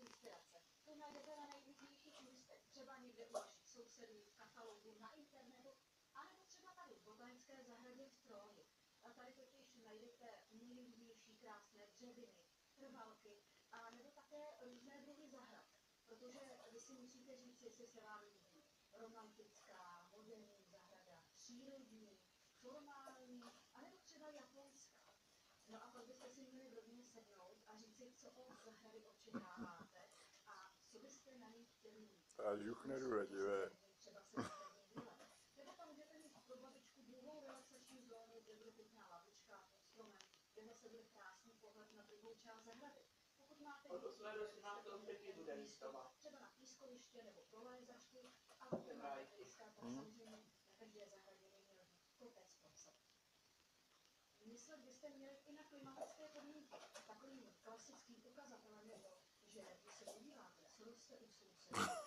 inspirace. To najdete na nejrůznějších místech, třeba někde u vašich sousedů, v katalogu, na internetu, anebo třeba tady v botanické zahradě v Tróně. A tady totiž najdete nejrůznější krásné dřeviny, trvalky, a nebo také různé druhy zahrad. Protože vy si musíte říct, jestli se vám líbí romantická, moderní zahrada, přírodní, formální, anebo třeba japonská. No a pak byste si měli v rodině sednout a říct si, co od zahrady očekáváte a co byste na ní chtěli mít. A žuchne důleživé. Třeba se zahrádní výlet. Nebo tam můžete mít pro babičku druhou relaxační zónu, kde bude pěkná lavička pod stromem, kde zase bude krásný pohled na druhou část zahrady. Pokud máte místo, třeba na pískoviště nebo prolézačky, a pokud máte blízká, tak samozřejmě na každé zahradě by měl být kopec pro psa. Myslet byste měli i na klimatické podmínky. Takovým klasickým ukazatelem je to, že když se podíváte, co roste u sousedů,